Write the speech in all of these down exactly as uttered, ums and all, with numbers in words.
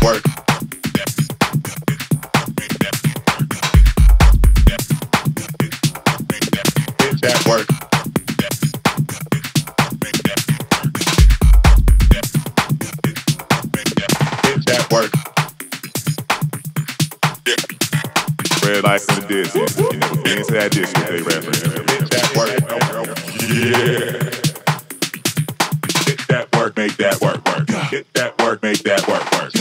work. Get that work. Get that work. Red lights in the distance. You never been to that district they reference. Get that work. Yeah. Get that work, make that work, work. Get that work, make that work, work.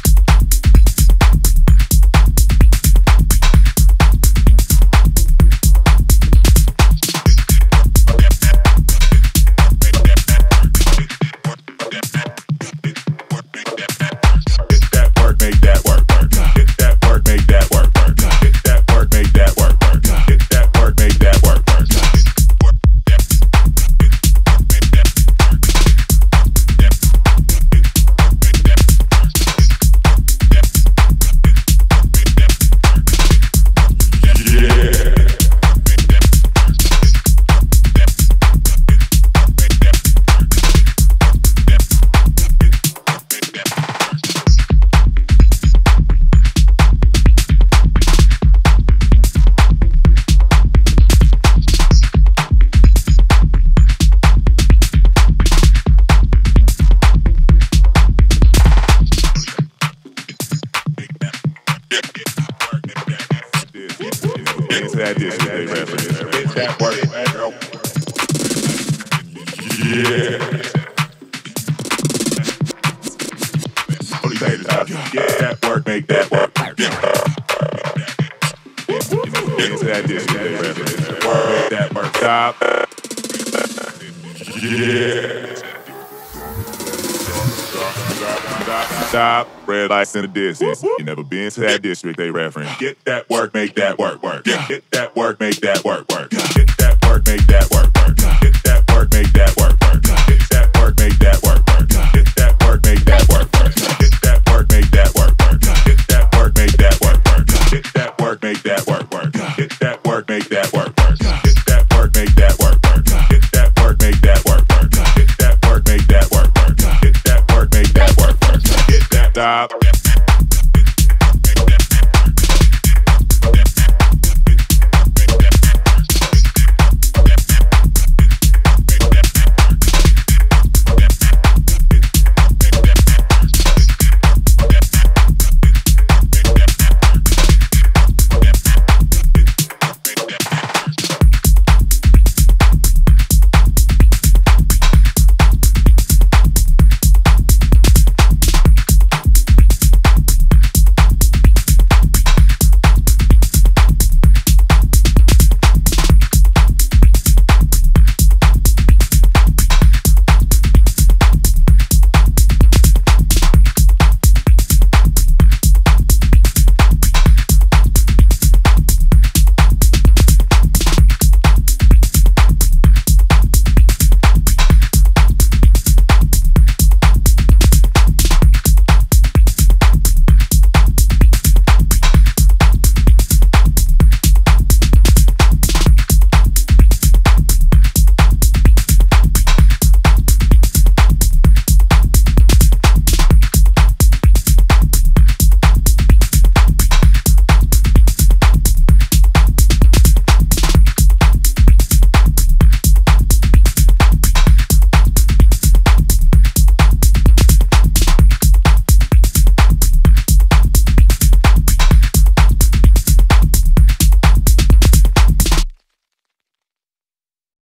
Stop, red lights in the distance. You never been to that district they reference. Get that work, make that work, work. Get that work, make that work, work. Get that work, make that work, work. Get that work, make that work, work. Get that work, make that work, work. Get that work, make that work, work. Get that work, make that work, work. Get that work, make that work, work. Get that work, make that work, work. Get that work, make that work, work. Get that work, make that work, work. Get that work, make that work, work. Get that work, make that work, work. Get that work, make that work, work. Get that stop.